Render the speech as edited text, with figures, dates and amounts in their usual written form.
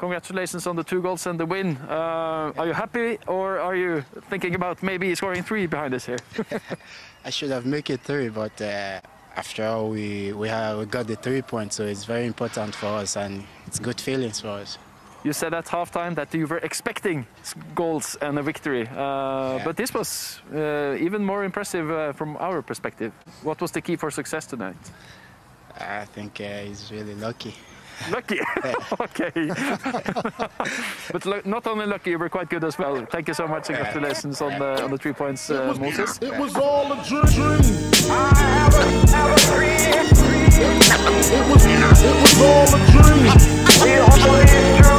congratulations on the 2 goals and the win. Are you happy, or are you thinking about maybe scoring 3 behind us here? I should have made it 3, but after all, we got the 3 points, so it's very important for us, and it's good feelings for us. You said at halftime that you were expecting goals and a victory, but this was even more impressive from our perspective. What was the key for success tonight? I think he's really lucky. Lucky? Okay. But not only lucky, you were quite good as well. Thank you so much and congratulations on the 3 points, Moses. It was all a dream. I have a dream. It was all a dream. The only dream.